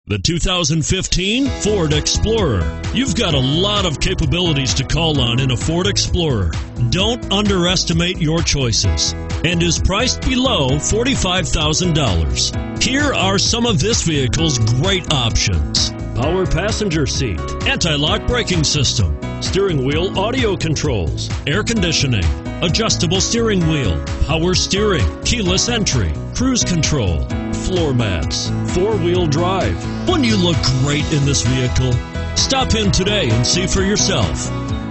The 2015 Ford Explorer. You've got a lot of capabilities to call on in a Ford Explorer. Don't underestimate your choices, and is priced below $45,000. Here are some of this vehicle's great options: power passenger seat, anti-lock braking system, steering wheel audio controls, air conditioning, adjustable steering wheel, power steering, keyless entry, cruise control, floor mats, four-wheel drive. Wouldn't you look great in this vehicle? Stop in today and see for yourself.